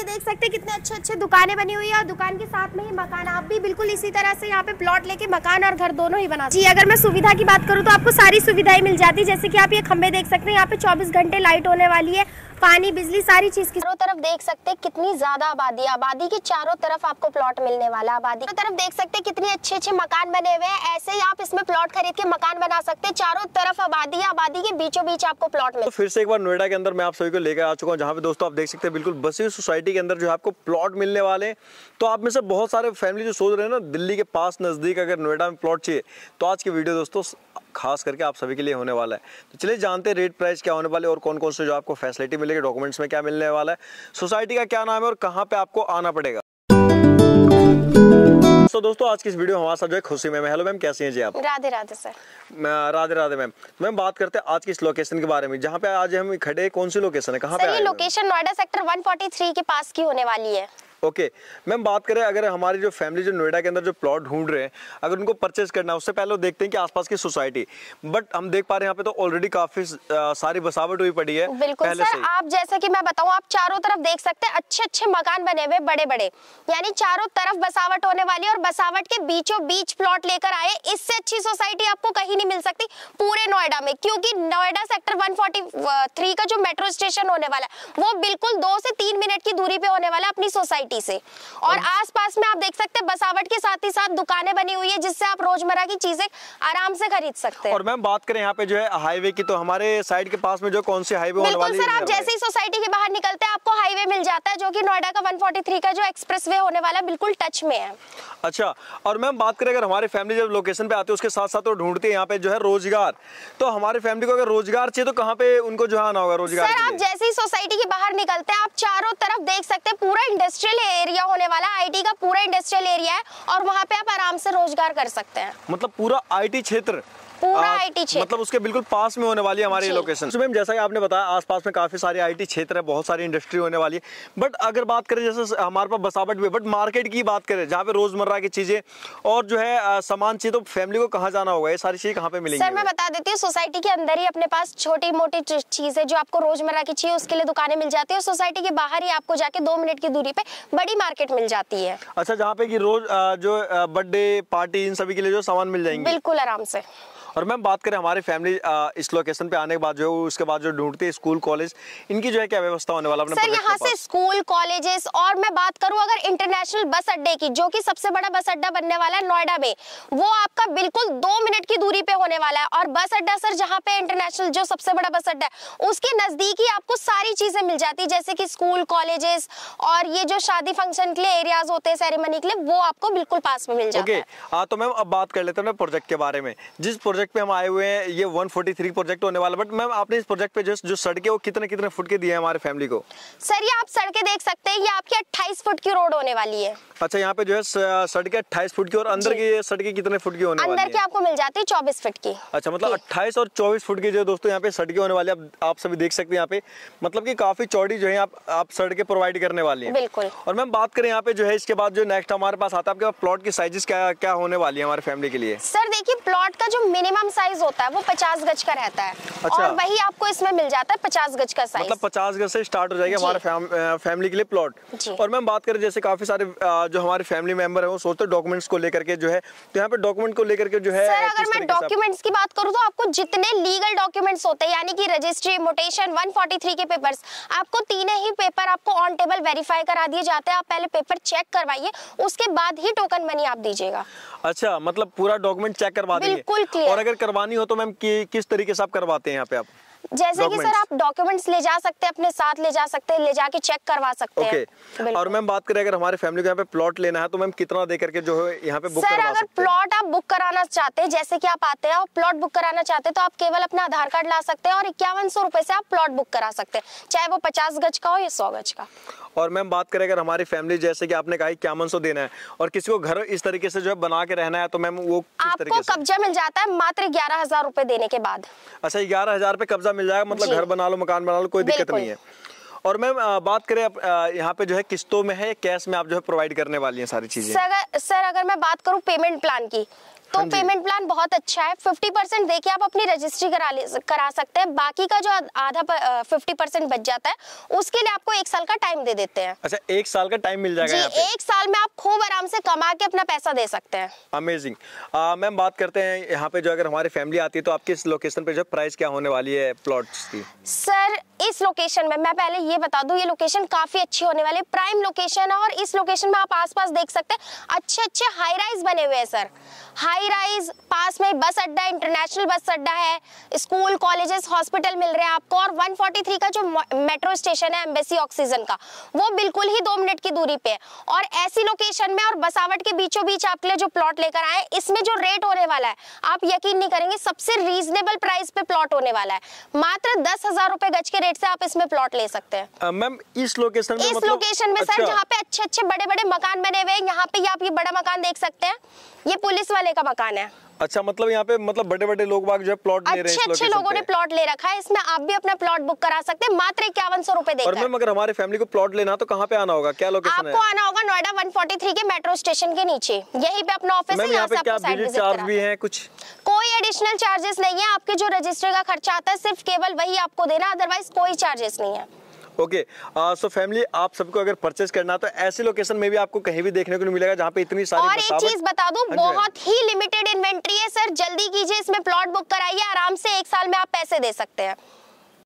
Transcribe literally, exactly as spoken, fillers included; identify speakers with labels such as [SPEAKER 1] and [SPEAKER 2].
[SPEAKER 1] ये देख सकते हैं कितने अच्छे अच्छे दुकानें बनी हुई है और दुकान के साथ में ही मकान। आप भी बिल्कुल इसी तरह से यहाँ पे प्लॉट लेके मकान और घर दोनों ही बना। जी अगर मैं सुविधा की बात करूँ तो आपको सारी सुविधाएं मिल जाती है, जैसे कि आप ये खंबे देख सकते हैं, यहाँ पे चौबीस घंटे लाइट होने वाली है, पानी बिजली सारी चीज की। चारों तरफ देख सकते हैं कितनी ज्यादा आबादी, आबादी के चारों तरफ आपको प्लॉट मिलने वाला है। आबादी की तरफ देख सकते हैं कितने अच्छे अच्छे मकान बने हुए हैं, ऐसे ही आप इसमें प्लॉट खरीद के मकान बना सकते हैं। चारों तरफ आबादी है, आबादी के बीचों बीच आपको प्लॉट मिले।
[SPEAKER 2] तो फिर से एक बार नोएडा के अंदर मैं आप सभी को लेकर आ चुका हूँ, जहाँ पे दोस्तों आप देख सकते हैं बिल्कुल बसी सोसाइटी के अंदर जो है आपको प्लॉट मिलने वाले हैं। तो आप में से बहुत सारे फैमिली जो सोच रहे हैं ना दिल्ली के पास नजदीक अगर नोएडा में प्लॉट चाहिए, तो आज की वीडियो दोस्तों खास करके आप सभी के लिए होने वाला है। तो चलिए जानते हैं रेट प्राइस क्या होने वाले और कौन कौन से जो आपको फैसिलिटी मिलेगी, डॉक्यूमेंट्स में क्या मिलने वाला है, सोसाइटी का क्या नाम है और कहाँ पे आपको आना पड़ेगा। तो दोस्तों आज की इस वीडियो हमारे साथ जो है खुशी मैम। हेलो मैम, कैसी हैं जी आप?
[SPEAKER 1] Radhe Radhe sir.
[SPEAKER 2] Radhe Radhe ma'am. Ma'am बात करते हैं आज की इस लोकेशन के बारे में, जहाँ पे आज हम खड़े, कौन सी लोकेशन है, कहाँ पे?
[SPEAKER 1] सर ये लोकेशन नोएडा सेक्टर एक सौ तैंतालीस के पास की होने वाली है।
[SPEAKER 2] ओके मैम, बात करें अगर हमारी जो फैमिली जो नोएडा के अंदर जो प्लॉट ढूंढ रहे हैं, अगर उनको परचेज करना है, उससे पहले वो देखते हैं कि आसपास की सोसाइटी, बट हम देख पा रहे हैं यहाँ पे तो ऑलरेडी काफी सारी बसावट हुई पड़ी है।
[SPEAKER 1] बिल्कुल सर, आप जैसा कि मैं बताऊं, आप चारों तरफ देख सकते हैं अच्छे अच्छे मकान बने हुए बड़े बड़े, यानी चारों तरफ बसावट होने वाली है और बसावट के बीचों बीच प्लॉट लेकर आए। इससे अच्छी सोसाइटी आपको कहीं नहीं मिल सकती पूरे नोएडा में, क्योंकि नोएडा सेक्टर एक सौ तैंतालीस का जो मेट्रो स्टेशन होने वाला है वो बिल्कुल दो से तीन मिनट की दूरी पे होने वाला है अपनी सोसाइटी से। और आसपास में आप देख सकते हैं बसावट के साथ ही साथ दुकानें बनी हुई है, जिससे आप रोजमर्रा की चीजें आराम से खरीद सकते हैं।
[SPEAKER 2] और मैम बात करें यहाँ पे जो है हाईवे की, तो हमारे साइड के पास में जो कौन सी हाईवे होने वाली है?
[SPEAKER 1] बिल्कुल सर, आप जैसे ही सोसाइटी के बाहर निकलते हैं आपको हाईवे मिल जाता है, जो कि नोएडा का एक सौ तैंतालीस का जो एक्सप्रेसवे होने वाला है बिल्कुल टच में है।
[SPEAKER 2] अच्छा, और मैम बात करें अगर हमारी फैमिली जब लोकेशन पे आती है उसके साथ साथ तो ढूंढती है यहाँ पे जो है रोजगार, तो हमारी फैमिली को अगर रोजगार चाहिए तो कहाँ पे उनको जो आना होगा रोजगार?
[SPEAKER 1] सर आप जैसे ही सोसाइटी के बाहर निकलते हैं आप चारों तरफ देख सकते हैं पूरा इंडस्ट्रियल एरिया होने वाला है, आईटी का पूरा इंडस्ट्रियल एरिया है और वहाँ पे आप आराम से रोजगार कर सकते हैं।
[SPEAKER 2] मतलब पूरा आईटी क्षेत्र,
[SPEAKER 1] पूरा आईटी क्षेत्र,
[SPEAKER 2] मतलब उसके बिल्कुल पास में होने वाली है हमारी लोकेशन। तो मैम जैसा कि आपने बताया आसपास में काफी सारी आईटी क्षेत्र है, बहुत सारी इंडस्ट्री होने वाली है, बट अगर बात करें जैसे हमारे पास बसावट भी है, बट मार्केट की बात करें जहाँ पे रोजमर्रा की चीजें और जो है सामान चाहिए, तो फैमिली को कहाँ जाना होगा, ये सारी चीजें कहाँ पे मिलेंगी?
[SPEAKER 1] सर मैं बता देती हूँ, सोसाइटी के अंदर ही अपने पास छोटी मोटी चीजें जो आपको रोजमर्रा की चाहिए उसके लिए दुकानें मिल जाती है, और सोसाइटी के बाहर ही आपको जाके दो मिनट की दूरी पे बड़ी मार्केट मिल जाती है।
[SPEAKER 2] अच्छा, जहाँ पे की रोज जो बर्थडे पार्टी इन सभी के लिए जो सामान मिल जाएंगे?
[SPEAKER 1] बिल्कुल आराम से।
[SPEAKER 2] और मैम बात करें हमारी फैमिली इस लोकेशन पे आने के बाद जो उसके बाद जो ढूंढते हैं स्कूल कॉलेज, इनकी जो है क्या व्यवस्था होने वाला?
[SPEAKER 1] सर यहाँ से स्कूल कॉलेजेस, और मैं बात करूँ अगर इंटरनेशनल बस अड्डे की, जो कि सबसे बड़ा बस अड्डा बनने वाला है नोएडा में, वो आपका बिल्कुल दो मिनट की दूरी पे होने वाला है। और बस अड्डा सर जहाँ पे इंटरनेशनल जो सबसे बड़ा बस अड्डा है उसके नजदीक ही आपको सारी चीजें मिल जाती है, जैसे कि स्कूल कॉलेजेस और ये जो शादी फंक्शन के लिए एरियाज होते हैं सेरेमनी के लिए, वो आपको बिल्कुल पास में मिल जाता है।
[SPEAKER 2] हाँ, तो मैम अब बात कर लेते हैं प्रोजेक्ट के बारे में। जिस प्रोजेक्ट पे हम आए हुए हैं ये एक सौ तैंतालीस प्रोजेक्ट होने वाला, बट मैम आपने इस प्रोजेक्ट पे जो जो सड़कें वो कितने कितने फुट के दिए हैं हमारे फैमिली को?
[SPEAKER 1] सर ये आप सड़कें देख सकते हैं, ये आपकी अट्ठाईस फुट की रोड होने वाली है।
[SPEAKER 2] अच्छा, यहाँ पे जो है सड़कें अट्ठाईस फुट की, और अंदर की सड़कें कितने फुट की होने वाली है?
[SPEAKER 1] अंदर की आपको मिल जाती है चौबीस फुट की।
[SPEAKER 2] अच्छा, मतलब अट्ठाईस और चौबीस फुट की जो दोस्तों यहाँ पे सड़कें होने वाली है, आप सभी देख सकते हैं यहाँ पे, मतलब कि काफी चौड़ी जो है आप, आप सड़कें प्रोवाइड करने वाली है।
[SPEAKER 1] बिल्कुल।
[SPEAKER 2] और मैम बात करें यहाँ पे जो है इसके बाद जो नेक्स्ट हमारे पास आता है, आपके प्लॉट की साइजेस क्या क्या होने वाली है हमारे फैमिली के लिए?
[SPEAKER 1] सर देखिए, प्लॉट का जो मिनिमम साइज होता है वो पचास गज का रहता है। अच्छा। और वही आपको इसमें मिल जाता है पचास गज का साइज,
[SPEAKER 2] मतलब पचास गज से स्टार्ट हो जाएगा हमारे फैम, फैमिली के लिए प्लॉट। और मैम बात करें जैसे काफी सारे जो हमारे फैमिली मेंबर है वो सोचते हैं डॉक्यूमेंट्स को लेकर के जो है, तो यहाँ पे डॉक्यूमेंट को लेकर के जो है,
[SPEAKER 1] सर अगर मैं डॉक्यूमेंट्स की बात करूँ तो आपको जितने लीगल डॉक्यूमेंट्स होते हैं, यानी कि रजिस्ट्री, मोटेशन, एक सौ तैंतालीस के पेपर्स, आपको तीनों ही पेपर आपको ऑन टेबल वेरीफाई करा दिए जाते हैं। आप पहले पेपर चेक करवाइए, उसके बाद ही टोकन मनी आप दीजिएगा।
[SPEAKER 2] अच्छा, मतलब पूरा डॉक्यूमेंट चेक करवा देंगे?
[SPEAKER 1] बिल्कुल क्लियर।
[SPEAKER 2] और अगर करवानी हो तो मैम कि, किस तरीके से आप करवाते हैं यहाँ पे आप?
[SPEAKER 1] जैसे कि सर आप डॉक्यूमेंट्स ले जा सकते हैं, अपने साथ ले जा सकते हैं, ले जाके चेक करवा सकते हैं।
[SPEAKER 2] ओके। और मैम बात करें अगर हमारे फैमिली को यहाँ पे प्लॉट लेना है तो मैम कितना दे करके जो है यहाँ पे बुक
[SPEAKER 1] सर
[SPEAKER 2] करवा
[SPEAKER 1] अगर
[SPEAKER 2] सकते हैं?
[SPEAKER 1] प्लॉट आप बुक कराना चाहते हैं, जैसे कि आप आते हैं और प्लॉट बुक कराना चाहते हैं, तो आप केवल अपना आधार कार्ड ला सकते हैं और इक्यावन सौ रुपए से आप प्लॉट बुक करा सकते हैं, चाहे वो पचास गज का हो या सौ गज का।
[SPEAKER 2] और मैम बात करें अगर हमारी फैमिली, जैसे कि आपने कहा इक्यावन सौ देना है, और किसी को घर इस तरीके से जो है बना के रहना है, तो मैम वो किस तरीके से?
[SPEAKER 1] आपको कब्जा मिल जाता है मात्र ग्यारह हजार रुपए देने के बाद।
[SPEAKER 2] अच्छा, ग्यारह हजार पे कब्जा मिल जाएगा, मतलब घर बना लो, मकान बना लो, कोई दिक्कत नहीं है। और मैम बात करें यहाँ पे जो है किस्तों में है, कैश में आप जो है प्रोवाइड करने वाली हैं सारी चीजें?
[SPEAKER 1] सर, सर अगर मैं बात करूँ पेमेंट प्लान की, तो
[SPEAKER 2] हाँ जी।
[SPEAKER 1] पेमेंट प्लान बहुत अच्छा है। फिफ्टी परसेंट देके आप अपनी रजिस्ट्री करा ले करा सकते हैं। बाकी का जो आधा फिफ्टी परसेंट बच जाता है उसके लिए आपको एक साल का टाइम दे देते हैं।
[SPEAKER 2] अच्छा, एक साल का टाइम मिल जाएगा
[SPEAKER 1] जी,
[SPEAKER 2] यहाँ पे?
[SPEAKER 1] एक साल में आप खूब आराम से कमा के अपना पैसा दे सकते हैं।
[SPEAKER 2] अमेजिंग। मैम बात करते हैं यहाँ पे जो अगर हमारी फैमिली आती है तो आपकी इस लोकेशन पे जो प्राइस क्या होने वाली है प्लॉट्स की?
[SPEAKER 1] सर इस लोकेशन में मैं पहले ये बता दूं, ये लोकेशन काफी अच्छी होने वाली है, प्राइम लोकेशन है। और इस लोकेशन में आप आसपास देख सकते हैं अच्छे अच्छे हाई राइज बने हुए हैं सर। हाई राइज, पास में बस अड्डा, इंटरनेशनल बस अड्डा है, स्कूल कॉलेजेस हॉस्पिटल मिल रहे हैं आपको। और वन फोर्टी थ्री का जो मेट्रो स्टेशन है एम्बेसी ऑक्सीजन का, वो बिल्कुल ही दो मिनट की दूरी पे है। और ऐसी लोकेशन में और बसावट के बीचों बीच आपके लिए जो प्लॉट लेकर आए, इसमें जो रेट होने वाला है आप यकीन नहीं करेंगे, सबसे रीजनेबल प्राइस पे प्लॉट होने वाला है। मात्र दस हजार रुपए गज के रेट से आप इसमें प्लॉट ले सकते हैं।
[SPEAKER 2] मैम इस लोकेशन में
[SPEAKER 1] इस
[SPEAKER 2] मतलब,
[SPEAKER 1] लोकेशन में
[SPEAKER 2] अच्छा।
[SPEAKER 1] सर जहाँ पे अच्छे अच्छे बड़े बड़े मकान बने हुए हैं, यहाँ पे ये आप ये बड़ा मकान देख सकते हैं, ये पुलिस वाले का मकान है।
[SPEAKER 2] अच्छा, मतलब यहाँ पे मतलब बड़े बड़े लोग बाग जो है प्लॉट ले रहे हैं
[SPEAKER 1] अच्छे
[SPEAKER 2] इस
[SPEAKER 1] अच्छे
[SPEAKER 2] लोकेशन
[SPEAKER 1] लोगों
[SPEAKER 2] पे।
[SPEAKER 1] ने प्लॉट ले रखा है, इसमें आप भी अपना प्लॉट बुक करा सकते हैं मात्र इक्यावन सौ रुपए
[SPEAKER 2] और
[SPEAKER 1] देकर।
[SPEAKER 2] मैम अगर हमारे फैमिली को प्लॉट लेना तो कहाँ पे आना होगा, क्या लोकेशन है?
[SPEAKER 1] आपको आना होगा नोएडा वन फोर्टी थ्री के मेट्रो स्टेशन के नीचे, यहीं पे अपना ऑफिस है।
[SPEAKER 2] मैम यहाँ पे क्या विजिट चार्ज भी है कुछ?
[SPEAKER 1] कोई एडिशनल चार्जेस नहीं है। आपके जो रजिस्ट्री का खर्चा आता है सिर्फ केवल वही आपको देना, अदरवाइज कोई चार्जेस नहीं है।
[SPEAKER 2] ओके, सो फैमिली आप सबको अगर परचेस करना तो ऐसी लोकेशन में भी आपको कहीं भी देखने को नहीं मिलेगा जहाँ पे इतनी सारी
[SPEAKER 1] और एक चीज बता दूं, बहुत ही लिमिटेड इन्वेंट्री है सर, जल्दी कीजिए, इसमें प्लॉट बुक कराइए, आराम से एक साल में आप पैसे दे सकते हैं।